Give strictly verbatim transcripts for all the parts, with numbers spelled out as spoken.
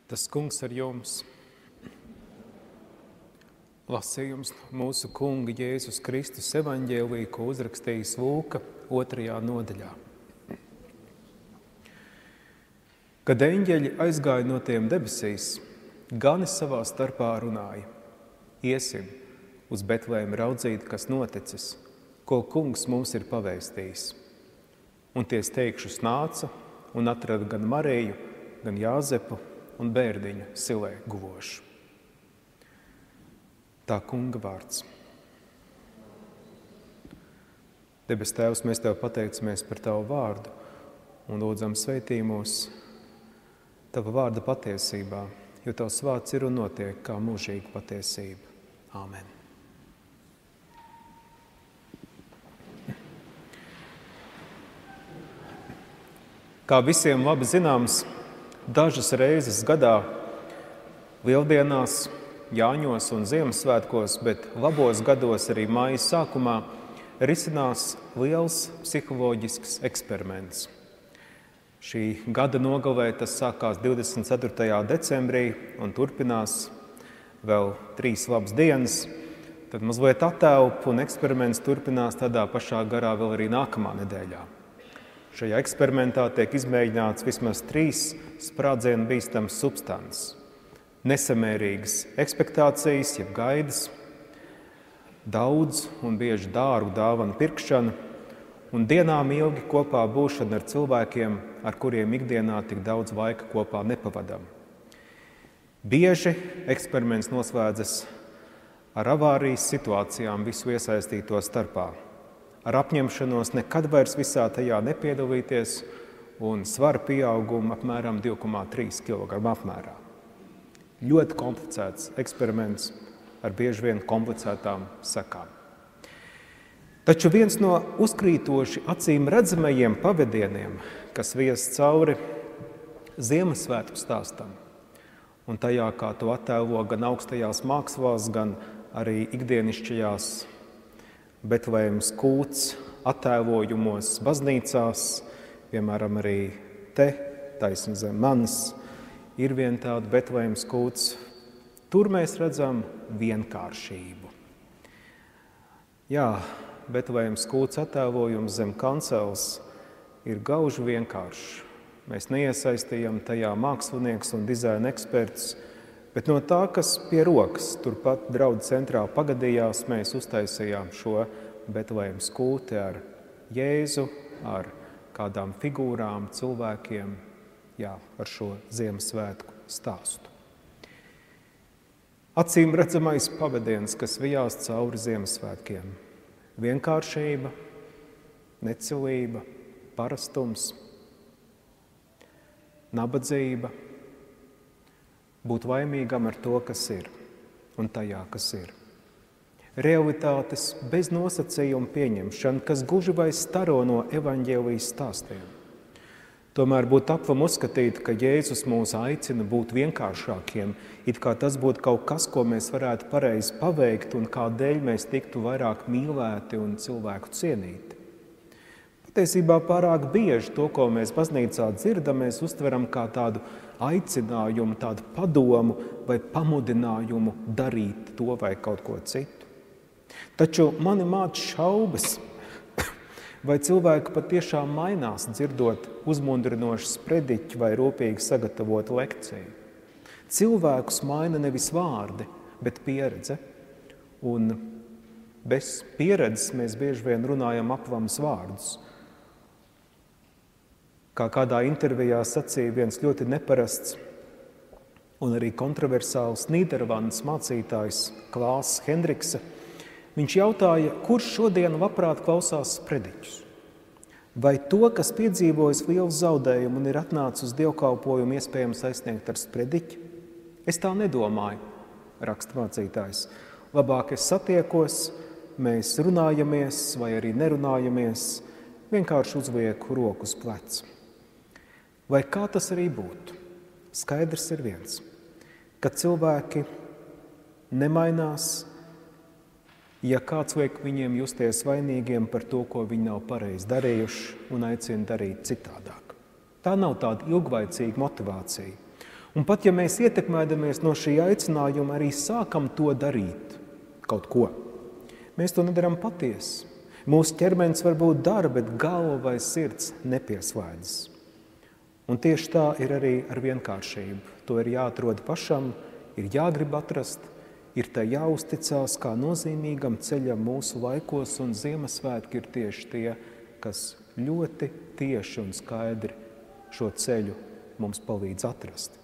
Tas kungs ar jums. Lasījums mūsu kunga Jēzus Kristus evaņģēlija, ko uzrakstījis Lūka otrajā nodaļā. Kad eņģeļi aizgāja no tiem debesīs, gani savā starpā runāja: Iesim uz Betlēmu raudzīt, kas noticis, ko kungs mums ir pavēstījis. Un tie steigšus nāca un atrada gan Mariju, gan Jāzepu un bērdiņu silē guvošu. Tā kunga vārds. Debes Tēvs, mēs Tev pateicamies par Tavu vārdu un lūdzam sveitī mūs Tava vārda patiesībā, jo Tavs vārds ir un notiek kā mūžīga patiesība. Āmen. Kā visiem labi zināms, dažas reizes gadā, Lieldienās, Jāņos un Ziemassvētkos, bet labos gados arī mājas sākumā risinās liels psiholoģisks eksperiments. Šī gada nogalē tas sākās divdesmit ceturtajā decembrī un turpinās vēl trīs labas dienas. Tad mazliet attēlp un eksperiments turpinās tādā pašā garā vēl arī nākamā nedēļā. Šajā eksperimentā tiek izmēģināts vismaz trīs sprādzienu bīstams substances. Nesamērīgas ekspektācijas, jeb gaidas, daudz un bieži dārgu dāvanu pirkšana un dienām ilgi kopā būšana ar cilvēkiem, ar kuriem ikdienā tik daudz laika kopā nepavadam. Bieži eksperiments noslēdzas ar avārijas situācijām visu iesaistīto starpā, ar apņemšanos nekad vairs visā tajā nepiedalīties un svara pieaugumu apmēram divi komā trīs kilogramu apmērā. Ļoti komplicēts eksperiments ar bieži vien komplicētām sekām. Taču viens no uzkrītoši acīm redzamajiem pavadieniem, kas vies cauri Ziemassvētku stāstam, un tajā, kā to attēlo gan augstajās mākslās, gan arī ikdienišķajās Betlēmas kūts attēlojumos baznīcās, piemēram, arī te, taisni zem manis, ir vien tāda Betlēmas kūts. Tur mēs redzam vienkāršību. Jā, Betlēmas kūts attēlojums zem kancels ir gauži vienkāršs. Mēs neiesaistījam tajā mākslinieks un dizaina eksperts, bet no tā, kas pie rokas, turpat draudu centrā pagadījās, mēs uztaisījām šo Betlēmas kūti ar Jēzu, ar kādām figūrām, cilvēkiem, jā, ar šo Ziemassvētku stāstu. Acīm redzamais pavadiens, kas vijās cauri Ziemassvētkiem. Vienkāršība, necilība, parastums, nabadzība, būt laimīgam ar to, kas ir, un tajā, kas ir. Realitātes bez nosacījuma pieņemšana, kas guži vai staro no evaņģēlijas stāstiem. Tomēr būtu apvam uzskatīt, ka Jēzus mūs aicina būt vienkāršākiem, it kā tas būtu kaut kas, ko mēs varētu pareizi paveikt un kādēļ mēs tiktu vairāk mīlēti un cilvēku cienīti. Patiesībā pārāk bieži to, ko mēs baznīcā dzirdam, mēs uztveram kā tādu aicinājumu, tādu padomu vai pamudinājumu darīt to vai kaut ko citu. Taču mani māc šaubas, vai cilvēki patiešām mainās, dzirdot uzmundrinošu sprediķu vai rūpīgi sagatavotu lekciju. Cilvēkus maina nevis vārdi, bet pieredze. Un bez pieredzes mēs bieži vien runājam apvams vārdus. Kā kādā intervijā sacīja viens ļoti neparasts un arī kontroversāls Nīderlandes mācītājs Klāss Hendrikse, viņš jautāja, kurš šodien labprāt klausās sprediķus? Vai to, kas piedzīvojis lielu zaudējumu un ir atnācis uz dievkalpojumu, iespējams aizsniegt ar sprediķi? Es tā nedomāju, raksta mācītājs. Labāk es satiekos, mēs runājamies vai arī nerunājamies, vienkārši uzlieku roku uz pleca. Vai kā tas arī būtu? Skaidrs ir viens, ka cilvēki nemainās, ja kāds liek viņiem justies vainīgiem par to, ko viņi nav pareizi darījuši un aicina darīt citādāk. Tā nav tāda ilglaicīga motivācija. Un pat ja mēs ietekmēdamies no šī aicinājuma arī sākam to darīt, kaut ko, mēs to nedaram patiesi. Mūsu ķermenis varbūt dara, bet galva vai sirds nepieslēdzas. Un tieši tā ir arī ar vienkāršību. To ir jāatrod pašam, ir jāgrib atrast, ir tai jāuzticās kā nozīmīgam ceļam mūsu laikos, un Ziemassvētki ir tieši tie, kas ļoti tieši un skaidri šo ceļu mums palīdz atrast.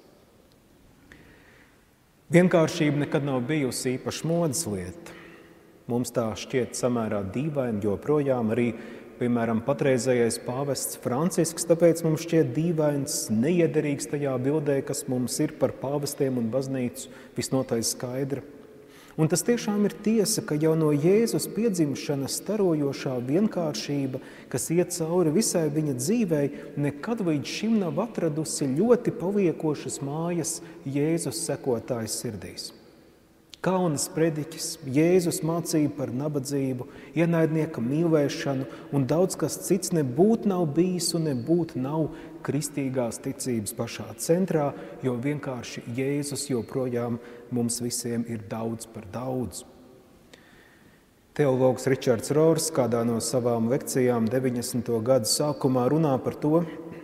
Vienkāršība nekad nav bijusi īpaši modes lieta. Mums tā šķiet samērā dīvaini, joprojām arī, piemēram, patreizējais pāvests Francisks, tāpēc mums šķiet dīvains, neiederīgs tajā bildē, kas mums ir par pāvestiem un baznīcu, visnotaļ skaidra. Un tas tiešām ir tiesa, ka jau no Jēzus piedzimšanas starojošā vienkāršība, kas iet cauri visai viņa dzīvei, nekad līdz šim nav atradusi ļoti paliekošas mājas Jēzus sekotājas sirdīs. Kaunas prediķis, Jēzus mācība par nabadzību, ienaidnieka mīlēšanu un daudz kas cits nebūt nav bijis un nebūt nav kristīgās ticības pašā centrā, jo vienkārši Jēzus joprojām mums visiem ir daudz par daudz. Teologs Ričards Rors kādā no savām lekcijām deviņdesmito gadu sākumā runā par to,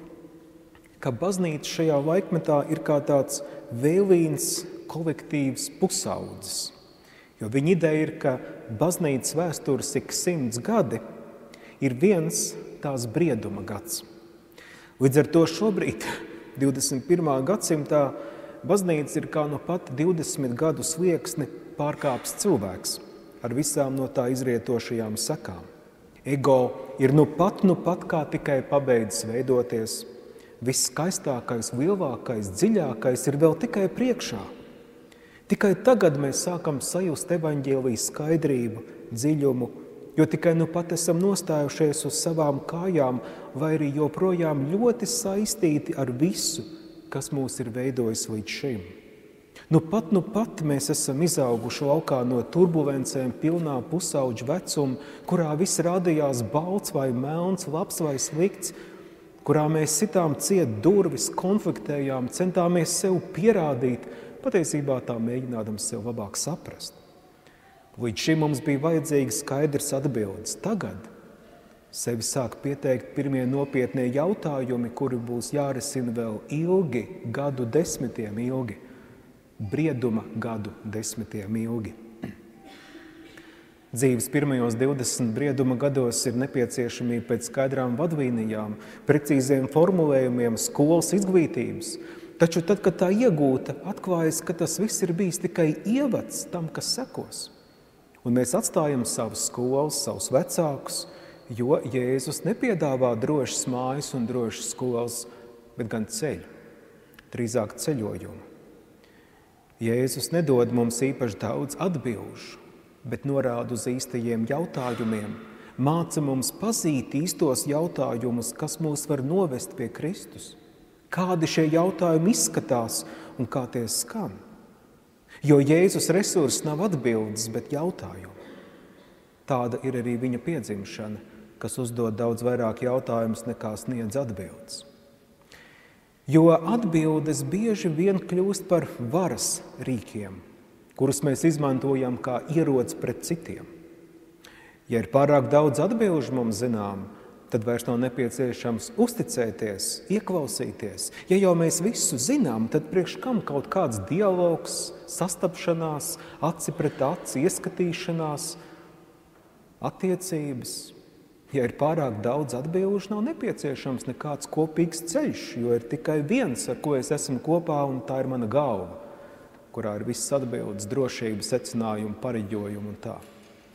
ka baznīca šajā laikmetā ir kā tāds vēlīns kolektīvs pusaudzes. Jo viņa ideja ir, ka baznīcas vēstures ik simts gadi ir viens tās brieduma gads. Līdz ar to šobrīd, divdesmit pirmā gadsimtā, baznīca ir kā nu pat divdesmit gadu slieksni pārkāps cilvēks ar visām no tā izrietošajām sekām. Ego ir nu pat, nu pat kā tikai pabeidzis veidoties. Viss skaistākais, lielākais, dziļākais ir vēl tikai priekšā. Tikai tagad mēs sākam sajust evaņģēlijas skaidrību, dziļumu, jo tikai nu pat esam nostājušies uz savām kājām, vai arī joprojām ļoti saistīti ar visu, kas mūs ir veidojis līdz šim. Nu pat, nu pat mēs esam izauguši laukā no turbulencēm pilnā pusauģa vecuma, kurā viss rādījās balts vai melns, labs vai slikts, kurā mēs sitām ciet durvis, konfliktējām, centāmies sev pierādīt, patiesībā tā mēģinādam sev labāk saprast. Līdz šim mums bija vajadzīgas skaidrs atbildes. Tagad sevi sāk pieteikt pirmie nopietnie jautājumi, kuri būs jārisina vēl ilgi, gadu desmitiem ilgi, brieduma gadu desmitiem ilgi. Dzīves pirmajos divdesmit brieduma gados ir nepieciešamība pēc skaidrām vadlīnijām, precīziem formulējumiem, skolas izglītības. Taču tad, kad tā iegūta, atklājas, ka tas viss ir bijis tikai ievads tam, kas sekos. Un mēs atstājam savas skolas, savus vecākus, jo Jēzus nepiedāvā drošas mājas un drošas skolas, bet gan ceļu, drīzāk ceļojumu. Jēzus nedod mums īpaši daudz atbilžu, bet norāda uz īstajiem jautājumiem, māca mums pazīt īstos jautājumus, kas mūs var novest pie Kristus. Kādi šie jautājumi izskatās un kā tie skan? Jo Jēzus resurss nav atbildes, bet jautājumi. Tāda ir arī viņa piedzimšana, kas uzdod daudz vairāk jautājumus nekā sniedz atbildes. Jo atbildes bieži vien kļūst par varas rīkiem, kurus mēs izmantojam kā ieroci pret citiem. Ja ir pārāk daudz atbilžu mums zinām, tad vairs nav nepieciešams uzticēties, ieklausīties. Ja jau mēs visu zinām, tad priekš kam kaut kāds dialogs, sastapšanās, aci pret aci, ieskatīšanās, attiecības. Ja ir pārāk daudz atbilžu, nav nepieciešams nekāds kopīgs ceļš, jo ir tikai viens, ar ko es esmu kopā, un tā ir mana galva, kurā ir viss atbildes, drošības, secinājumi, pareģojumi un tā.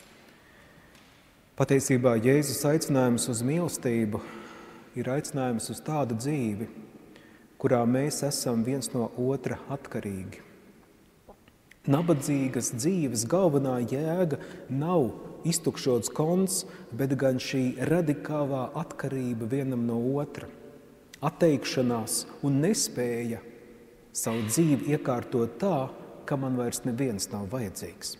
Patiesībā Jēzus aicinājums uz mīlestību ir aicinājums uz tādu dzīvi, kurā mēs esam viens no otra atkarīgi. Nabadzīgas dzīves galvenā jēga nav iztukšots konts, bet gan šī radikālā atkarība vienam no otra, atteikšanās un nespēja savu dzīvi iekārtot tā, ka man vairs neviens nav vajadzīgs.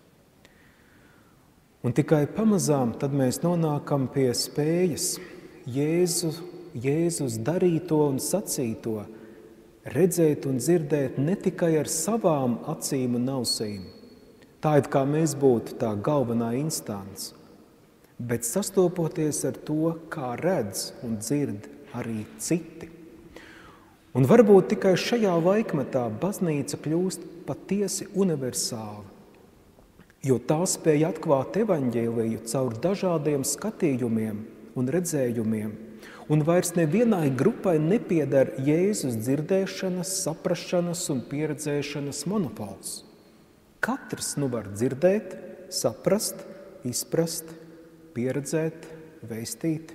Un tikai pamazām tad mēs nonākam pie spējas Jēzu, Jēzus darīto un sacīto redzēt un dzirdēt ne tikai ar savām acīm un ausīm, tā it kā mēs būtu tā galvenā instance, bet sastopoties ar to, kā redz un dzird arī citi. Un varbūt tikai šajā laikmetā baznīca kļūst patiesi universāla, jo tā spēja atklāt evaņģēliju caur dažādiem skatījumiem un redzējumiem, un vairs nevienai grupai nepieder Jēzus dzirdēšanas, saprašanas un pieredzēšanas monopols. Katrs nu var dzirdēt, saprast, izprast, pieredzēt, vēstīt.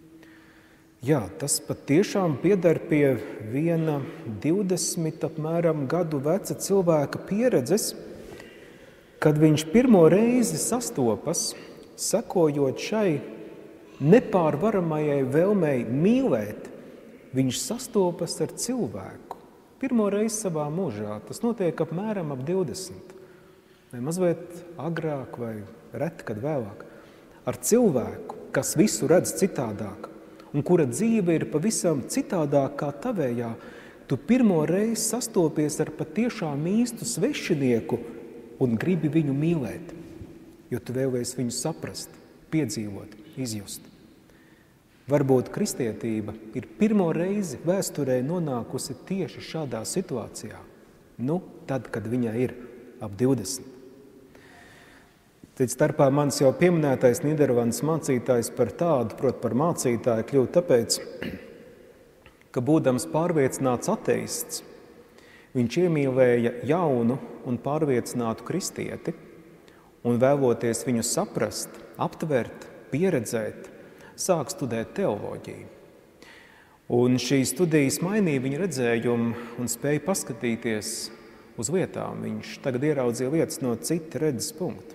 Jā, tas patiešām pieder pie viena divdesmit apmēram gadu veca cilvēka pieredzes, kad viņš pirmo reizi sastopas, sekojot šai nepārvaramajai vēlmei mīlēt, viņš sastopas ar cilvēku. Pirmo reizi savā mūžā, tas notiek apmēram ap divdesmit, vai mazliet agrāk, vai reti, kad vēlāk. Ar cilvēku, kas visu redz citādāk, un kura dzīve ir pavisam citādāk kā tavējā, tu pirmo reizi sastopies ar patiešām īstu svešinieku un gribi viņu mīlēt, jo tu vēlies viņu saprast, piedzīvot, izjust. Varbūt kristietība ir pirmo reizi vēsturē nonākusi tieši šādā situācijā, nu, tad, kad viņai ir ap divdesmit. Cits starpā mans jau pieminētais Nīderlandes mācītājs par tādu, prot par mācītāju, kļūt tāpēc, ka būdams pārliecināts ateists, viņš iemīlēja jaunu un pārliecinātu kristieti un vēloties viņu saprast, aptvert, pieredzēt, sāk studēt teoloģiju. Un šīs studijas mainīja viņa redzējumu un spēja paskatīties uz lietām. Viņš tagad ieraudzīja lietas no cita redzes punkta.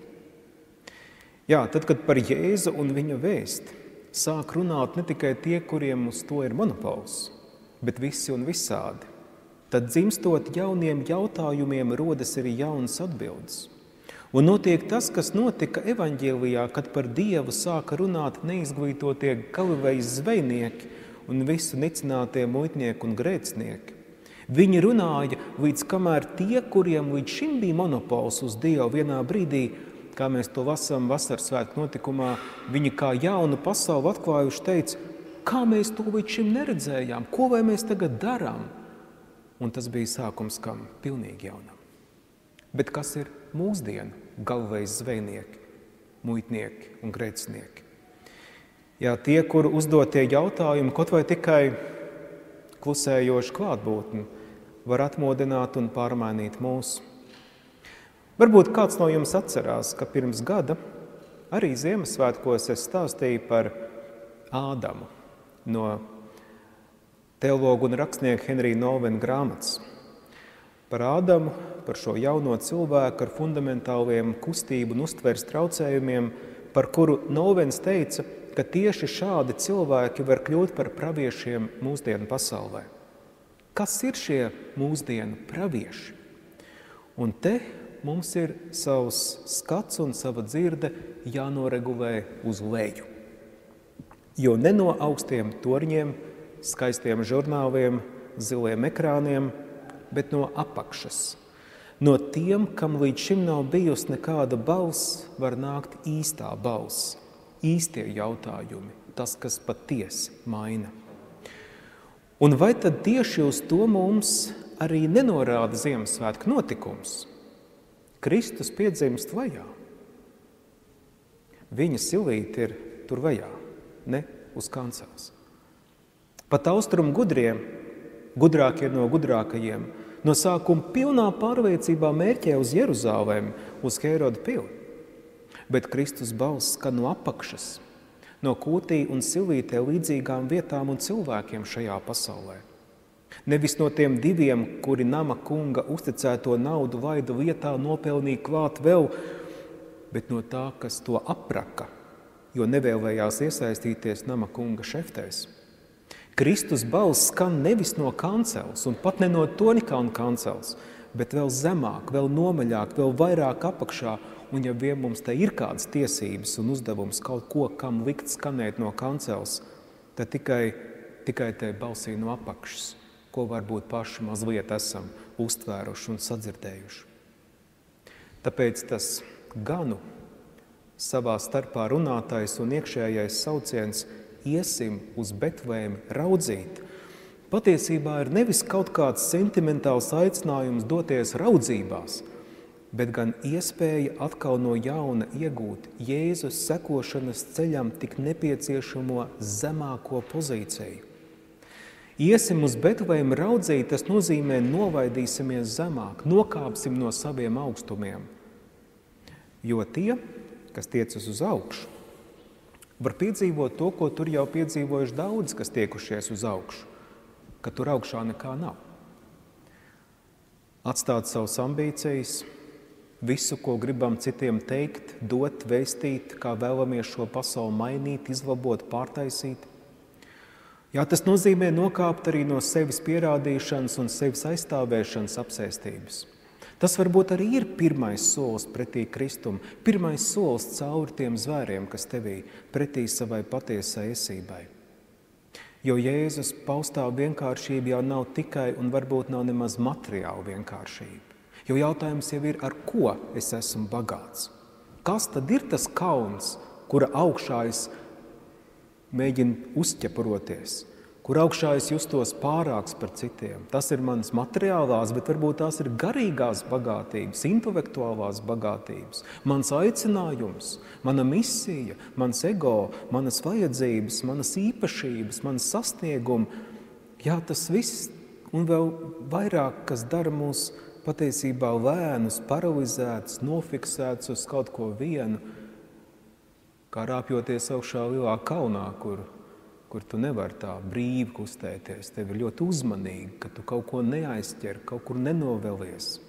Jā, tad, kad par Jēzu un viņa vēsti sāk runāt ne tikai tie, kuriem uz to ir monopols, bet visi un visādi, tad dzimstot jauniem jautājumiem rodas arī jaunas atbildes. Un notiek tas, kas notika evaņģēlijā, kad par Dievu sāka runāt neizglītotie Galilejas zvejnieki un visu nicinātie muitnieki un grēcinieki. Viņi runāja līdz kamēr tie, kuriem līdz šim bija monopols uz Dievu, vienā brīdī, kā mēs to lasām vasaras svētku notikumā, viņi kā jaunu pasauli atklājuši teica, kā mēs to līdz šim neredzējām, ko vai mēs tagad darām? Un tas bija sākums kam pilnīgi jaunam. Bet kas ir mūsdienu Galilejas zvejnieki, muitnieki un grēcinieki? Jā, tie, kuru uzdotie jautājumi, kaut vai tikai klusējoši klātbūtni, var atmodināt un pārmainīt mūsu. Varbūt kāds no jums atcerās, ka pirms gada arī Ziemassvētkos es stāstīju par Ādamu no teologu un rakstnieku Henrija Novena grāmatas. Par Ādamu, par šo jauno cilvēku ar fundamentāliem kustību un uztveres traucējumiem, par kuru Novens teica, ka tieši šādi cilvēki var kļūt par praviešiem mūsdienu pasaulē. Kas ir šie mūsdienu pravieši? Un te mums ir savs skats un sava dzirde jānoregulē uz leju. Jo ne no augstiem torņiem, skaistiem žurnāliem, ziliem ekrāniem, bet no apakšas. No tiem, kam līdz šim nav bijusi nekāda balss, var nākt īstā balss, īstie jautājumi, tas, kas patiesi maina. Un vai tad tieši uz to mums arī nenorāda Ziemassvētku notikums? Kristus piedzimst vajā. Viņa silīte ir tur vajā, ne uz kancels. Pat austrumu gudriem, gudrākie no gudrākajiem, no sākuma pilnā pārliecībā mērķē uz Jeruzālēm, uz Heroda pili. Bet Kristus balss skan no apakšas, no kūtī un silītē līdzīgām vietām un cilvēkiem šajā pasaulē. Nevis no tiem diviem, kuri nama kunga uzticēto naudu laida lietā nopelnīja klāt vēl, bet no tā, kas to apraka, jo nevēlējās iesaistīties nama kunga šeftēs. Kristus balss skan nevis no kancels un pat ne no Toņkalna kancels, bet vēl zemāk, vēl nomaļāk, vēl vairāk apakšā, un ja vien mums te ir kādas tiesības un uzdevums kaut ko, kam likt skanēt no kancels, tad tikai, tikai te balsī no apakšas, ko varbūt paši mazliet esam uztvēruši un sadzirdējuši. Tāpēc tas ganu savā starpā runātais un iekšējais sauciens iesim uz Betlēmi raudzīt, patiesībā ir nevis kaut kāds sentimentāls aicinājums doties raudzībās, bet gan iespēja atkal no jauna iegūt Jēzus sekošanas ceļam tik nepieciešamo zemāko pozīciju. Iesim uz Betlēmi raudzīt, tas nozīmē novaidīsimies zemāk, nokāpsim no saviem augstumiem. Jo tie, kas tiecas uz augšu, var piedzīvot to, ko tur jau piedzīvojuši daudz, kas tiekušies uz augšu, ka tur augšā nekā nav. Atstāt savas ambīcijas, visu, ko gribam citiem teikt, dot, vēstīt, kā vēlamies šo pasauli mainīt, izlabot, pārtaisīt. Jā, tas nozīmē nokāpt arī no sevis pierādīšanas un sevis aizstāvēšanas apsēstības. Tas varbūt arī ir pirmais solis pretī Kristum, pirmais solis cauri tiem zvēriem, kas tevī pretī savai patiesai esībai. Jo Jēzus paustā vienkāršība jau nav tikai un varbūt nav nemaz materiāla vienkāršība. Jo jautājums jau ir, ar ko es esmu bagāts? Kas tad ir tas kauns, kura augšā es mēģinu uzķepuroties, kur augšā es justos pārāks par citiem? Tas ir manas materiālās, bet varbūt tās ir garīgās bagātības, intelektuālās bagātības, mans aicinājums, mana misija, mans ego, manas vajadzības, manas īpašības, manas sasniegumi. Jā, tas viss un vēl vairāk, kas dara mūs patiesībā lēnus, paralizēts, nofiksēts uz kaut ko vienu, kā rāpjoties augšā lielā kalnā, kur, kur tu nevari tā brīvi kustēties. Tev ir ļoti uzmanīgi, ka tu kaut ko neaizķer, kaut kur nenovelies.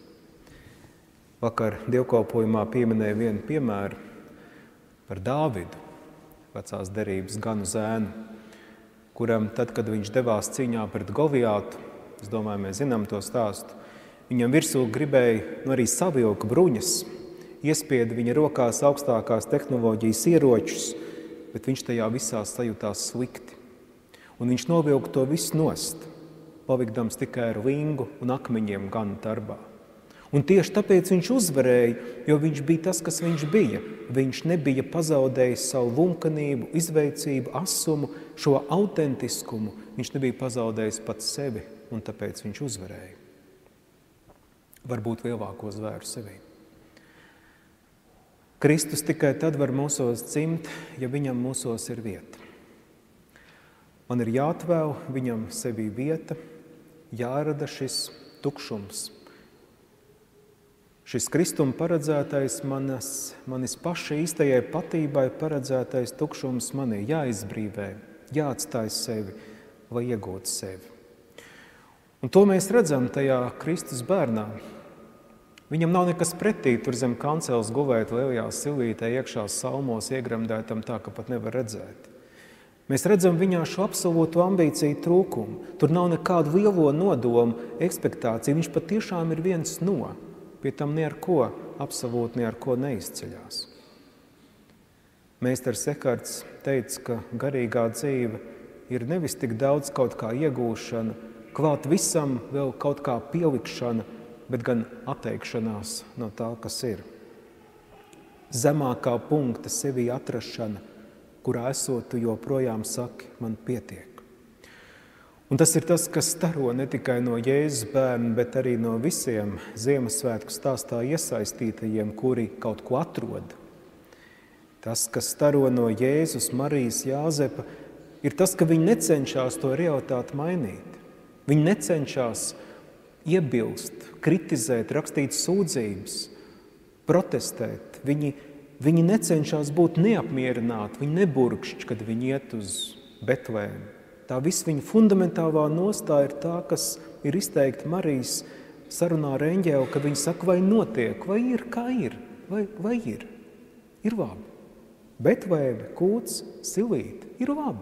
Vakar dievkalpojumā pieminēja vienu piemēru par Dāvidu, vecās derības ganu zēnu, kuram tad, kad viņš devās cīņā pret Goliātu, es domāju, mēs zinām to stāstu, viņam virsū gribēja nu, arī savilka bruņas, iespieda viņa rokās augstākās tehnoloģijas ieročus, bet viņš tajā visā sajūtās slikti. Un viņš novilka to visu nost, palikdams tikai ar lingu un akmeņiem ganu darbā. Un tieši tāpēc viņš uzvarēja, jo viņš bija tas, kas viņš bija. Viņš nebija pazaudējis savu lunkanību, izveicību, asumu, šo autentiskumu. Viņš nebija pazaudējis pats sevi, un tāpēc viņš uzvarēja. Varbūt lielāko zvēru sevī. Kristus tikai tad var mūsos dzimt, ja viņam mūsos ir vieta. Man ir jāatvēl viņam sevī vieta, jārada šis tukšums. Šis Kristuma paredzētais manas, manis paša īstajai patībai paredzētais tukšums manī jāizbrīvē, jāatstāj sevi, lai iegūtu sevi. Un to mēs redzam tajā Kristus bērnā. Viņam nav nekas pretī tur zem kanceles gulēt lielajā silītē iekšā salmos iegremdētam tā, ka pat nevar redzēt. Mēs redzam viņā šo absolūtu ambīciju trūkumu. Tur nav nekādu lielo nodomu, ekspektāciju. Viņš pat tiešām ir viens no, pie tam ne ar ko, absolūti ne ar ko neizceļās. Meistars Ekarts teica, ka garīgā dzīve ir nevis tik daudz kaut kā iegūšana, klāt visam vēl kaut kā pielikšana, bet gan atteikšanās no tā, kas ir. Zemākā punkta sevī atrašana, kurā esot tu joprojām saki, man pietiek. Un tas ir tas, kas staro ne tikai no Jēzus bērna, bet arī no visiem Ziemassvētku stāstā iesaistītajiem, kuri kaut ko atrod. Tas, kas staro no Jēzus, Marijas, Jāzepa, ir tas, ka viņi necenšas to realitāti mainīt. Viņi necenšas iebilst, kritizēt, rakstīt sūdzības, protestēt. Viņi, viņi necenšas būt neapmierināti, viņi neburkšķ, kad viņi iet uz Betlēmi. Tā viss viņa fundamentālā nostāja ir tā, kas ir izteikta Marijas sarunā ar eņģeli, ka viņi saka, vai notiek, vai ir, kā ir, vai, vai ir. Ir labi. Betlēme, kūts, silīte, ir labi.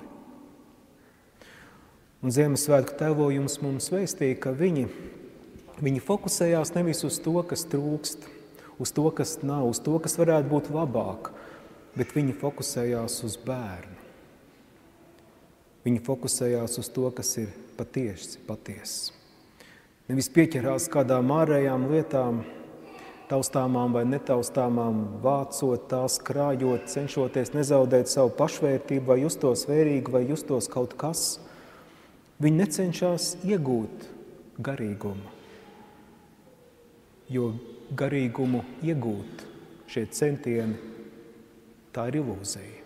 Un Ziemassvētku tēvojums mums vēstīja, ka viņi Viņi fokusējās nevis uz to, kas trūkst, uz to, kas nav, uz to, kas varētu būt labāk, bet viņi fokusējās uz bērnu. Viņi fokusējās uz to, kas ir patiesi, patiesi. Nevis pieķerās kādām ārējām lietām, taustāmām vai netaustāmām, vācot tās, krājot, cenšoties nezaudēt savu pašvērtību vai justos vērīgi vai justos kaut kas. Viņi necenšas iegūt garīgumu, jo garīgumu iegūt šie centieni, tā ir ilūzija.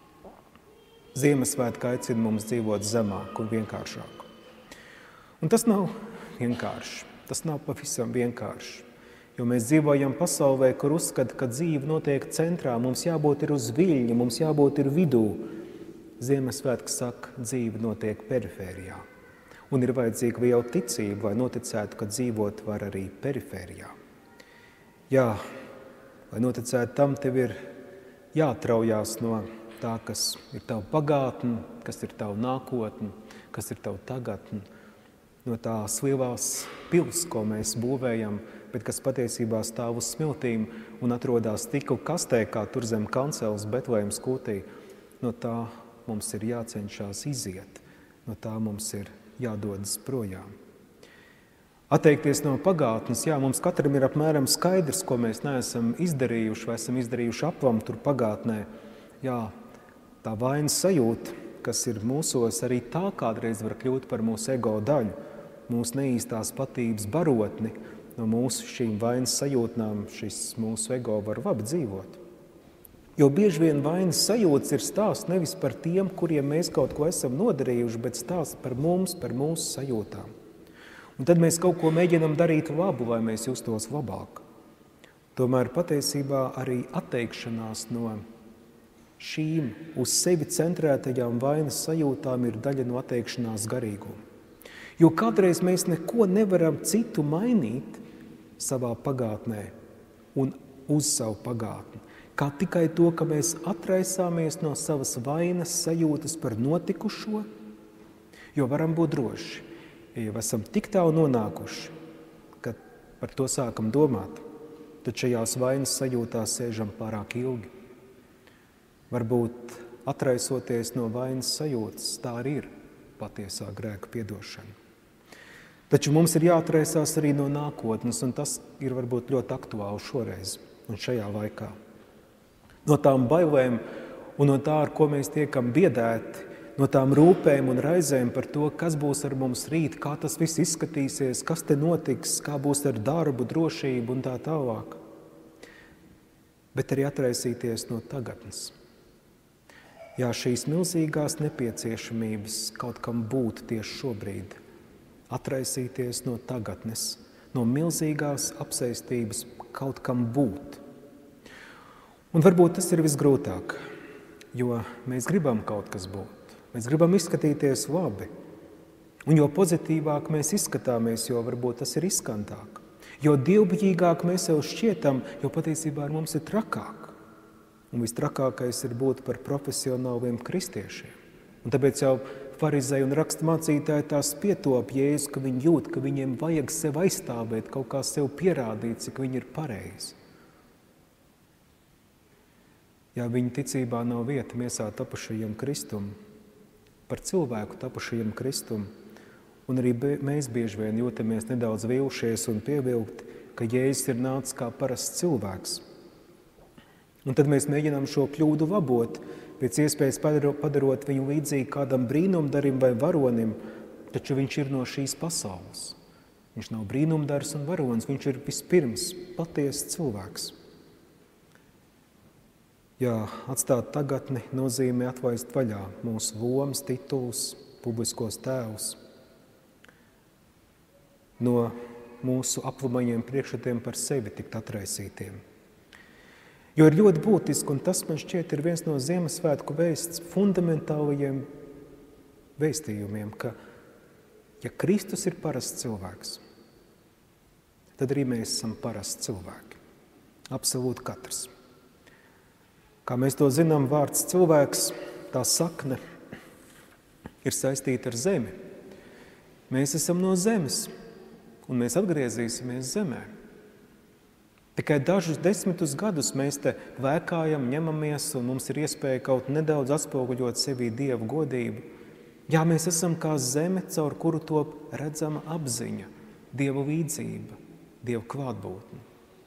Ziemassvētki aicina mums dzīvot zemāk un vienkāršāk. Un tas nav vienkārši, tas nav pavisam vienkārši. Jo mēs dzīvojam pasaulē, kur uzskata, ka dzīve notiek centrā, mums jābūt ir uz viļņa, mums jābūt ir vidū. Ziemassvētki saka, dzīve notiek perifērijā. Un ir vajadzīga vēl ticība, lai noticētu, ka dzīvot var arī perifērijā. Jā, lai noticētu tam, tev ir jāatraujās no tā, kas ir tava pagātne, kas ir tava nākotne, kas ir tava tagadne, no tās lielās pils, ko mēs būvējam, bet kas patiesībā stāv uz smiltīm un atrodas tiku kastē, kā tur zem kanceles Betlēmas kūtī. No tā mums ir jācenšas iziet, no tā mums ir jādodas projām. Atteikties no pagātnes, jā, mums katram ir apmēram skaidrs, ko mēs neesam izdarījuši vai esam izdarījuši aplam tur pagātnē. Jā, tā vainas sajūta, kas ir mūsos, arī tā kādreiz var kļūt par mūsu ego daļu, mūsu neīstās patības barotni. No mūsu šīm vainas sajūtnām šis mūsu ego var labi dzīvot. Jo bieži vien vainas sajūtas ir stāsts nevis par tiem, kuriem mēs kaut ko esam nodarījuši, bet stāsts par mums, par mūsu sajūtām. Un tad mēs kaut ko mēģinam darīt labu, lai mēs justos labāk. Tomēr patiesībā arī atteikšanās no šīm uz sevi centrētajām vainas sajūtām ir daļa no atteikšanās garīguma. Jo kādreiz mēs neko nevaram citu mainīt savā pagātnē un uz savu pagātni, kā tikai to, ka mēs atraisāmies no savas vainas sajūtas par notikušo, jo varam būt droši, ja jau esam tik tālu nonākuši, kad par to sākam domāt, tad šajās vainas sajūtās sēžam pārāk ilgi. Varbūt atraisoties no vainas sajūtas, tā arī ir patiesā grēka piedošana. Taču mums ir jāatraisās arī no nākotnes, un tas ir varbūt ļoti aktuāli šoreiz un šajā laikā. No tām bailēm un no tā, ar ko mēs tiekam biedēti, no tām rūpēm un raizēm par to, kas būs ar mums rīt, kā tas viss izskatīsies, kas te notiks, kā būs ar darbu, drošību un tā tālāk. Bet arī atraisīties no tagadnes. Jā, šīs milzīgās nepieciešamības kaut kam būt tieši šobrīd. Atraisīties no tagadnes, no milzīgās apsēstības kaut kam būt. Un varbūt tas ir visgrūtāk, jo mēs gribam kaut kas būt. Mēs gribam izskatīties labi. Un jo pozitīvāk mēs izskatāmies, jo varbūt tas ir riskantāk. Jo dievbijīgāk mēs jau šķietam, jo patiesībā ar mums ir trakāk. Un vistrakākais ir būt par profesionāliem kristiešiem. Un tāpēc jau farizēji un raksturmācītāji tās pietop Jēzu, ka viņi jūt, ka viņiem vajag sev aizstāvēt, kaut kā sev pierādīt, cik viņi ir pareizi. Ja viņa ticībā nav vieta miesā tapušajam Kristum, par cilvēku tapušajam Kristum, un arī mēs bieži vien jūtamies nedaudz vilšies un pievilkt, ka Jēzus ir nācis kā parasts cilvēks. Un tad mēs mēģinām šo kļūdu labot, pēc iespējas padarot viņu līdzīgi kādam brīnumdarim vai varonim, taču viņš ir no šīs pasaules. Viņš nav brīnumdars un varonis, viņš ir vispirms patiesas cilvēks. Jā, atstāt tagadni nozīmē atlaist vaļā mūsu lomas, tituls, publiskos tēvus. No mūsu aplumajiem priekšstatiem par sevi tikt atraisītiem. Jo ir ļoti būtiski, un tas man šķiet ir viens no Ziemassvētku vēsts fundamentālajiem vēstījumiem, ka, ja Kristus ir parasts cilvēks, tad arī mēs esam parasts cilvēki. Absolūti katrs. Kā mēs to zinām, vārds cilvēks, tā sakne, ir saistīta ar zemi. Mēs esam no zemes, un mēs atgriezīsimies zemē. Tikai dažus desmitus gadus mēs te vēkājam, ņemamies, un mums ir iespēja kaut nedaudz atspoguļot sevī Dievu godību. Jā, mēs esam kā zeme, caur kuru top redzama apziņa, Dieva līdzība, Dieva klātbūtne.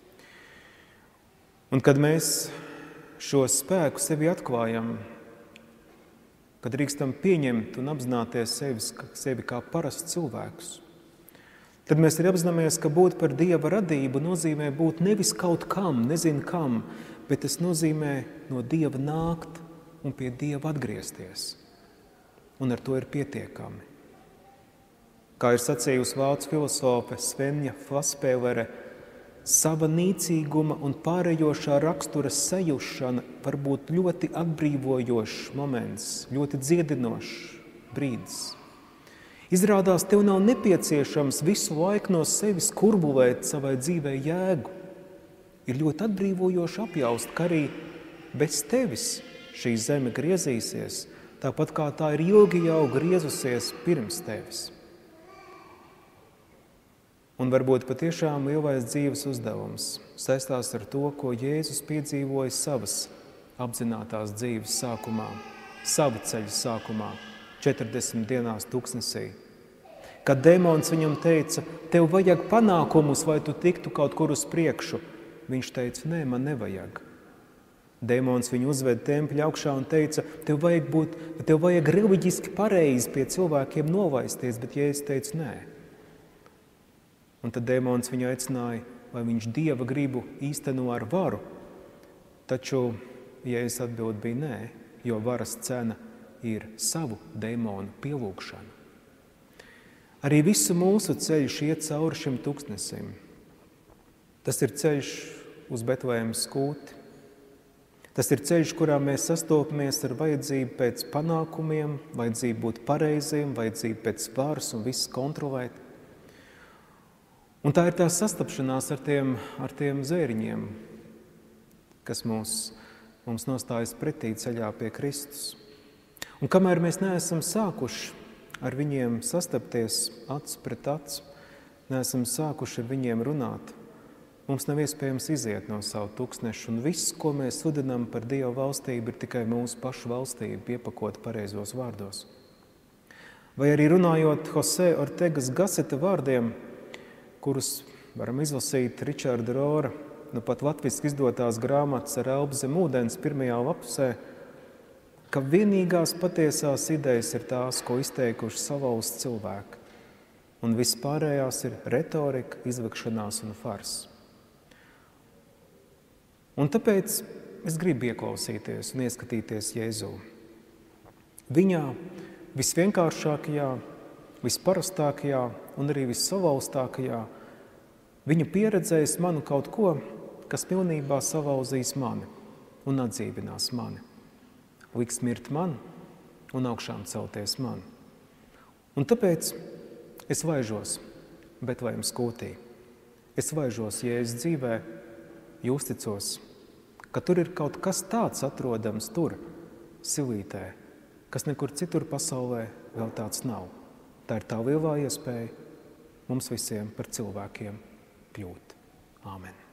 Un kad mēs šo spēku sevi atklājam, kad drīkstam pieņemt un apzināties sevi, sevi kā parasts cilvēkus, tad mēs arī apzināmies, ka būt par Dieva radību nozīmē būt nevis kaut kam, nezinu kam, bet tas nozīmē no Dieva nākt un pie Dieva atgriezties. Un ar to ir pietiekami. Kā ir sacījusi vācu filosofe Svenja Flaspēlere, sava nīcīguma un pārējošā rakstura sajušana var būt ļoti atbrīvojošs moments, ļoti dziedinošs brīdis. Izrādās, tev nav nepieciešams visu laiku no sevis kurbulēt savai dzīvei jēgu. Ir ļoti atbrīvojoši apjaust, ka arī bez tevis šī zeme griezīsies, tāpat kā tā ir ilgi jau griezusies pirms tevis. Un varbūt patiešām lielais dzīves uzdevums saistās ar to, ko Jēzus piedzīvoja savas apzinātās dzīves sākumā, sava ceļa sākumā, četrdesmit dienās tuksnesī. Kad demons viņam teica, tev vajag panākumus, vai tu tiktu kaut kur uz priekšu, viņš teica, nē, man nevajag. Demons viņu uzved tempļa augšā un teica, tev vajag būt, tev vajag reliģiski pareizi pie cilvēkiem novaisties, bet Jēzus teica, nē. Un tad demons viņu aicināja, vai viņš Dieva gribu īsteno ar varu, taču Jēzus atbild bija nē, jo varas cena ir savu demonu pielūgšana. Arī visu mūsu ceļš iet cauri šim tuksnesim. Tas ir ceļš uz Betlēmas skūti. Tas ir ceļš, kurā mēs sastopamies ar vajadzību pēc panākumiem, vajadzību būt pareiziem, vajadzību pēc varas un viss kontrolēt. Un tā ir tā sastapšanās ar tiem, ar tiem zēriņiem, kas mūs, mums nostājas pretī ceļā pie Kristus. Un kamēr mēs neesam sākuši ar viņiem sastapties acs pret acu, neesam sākuši ar viņiem runāt, mums nav iespējams iziet no savu tuksnešu, un viss, ko mēs sludinām par Dieva valstību, ir tikai mūsu pašu valstību, iepakot pareizos vārdos. Vai arī runājot Jose Ortegas Gaseta vārdiem, kurus varam izlasīt Ričarda Rora, nu pat latviski izdotās grāmatas ar elpu zem ūdens pirmajā lapusē, ka vienīgās patiesās idejas ir tās, ko izteikuši salauzti cilvēki, un vispārējās ir retorika, izvekšanās un fars. Un tāpēc es gribu ieklausīties un ieskatīties Jēzū. Viņā visvienkāršākajā, visparastākajā un arī vissalauztākajā viņa pieredzēs manu kaut ko, kas pilnībā salauzīs mani un atdzīvinās mani. Liks mirt man un augšām celties man. Un tāpēc es laižos Betlēmas skūtī. Es laižos Jēzus dzīvē, jo uzticos, ka tur ir kaut kas tāds atrodams tur, silītē, kas nekur citur pasaulē vēl tāds nav. Tā ir tā lielā iespēja mums visiem par cilvēkiem kļūt. Āmen.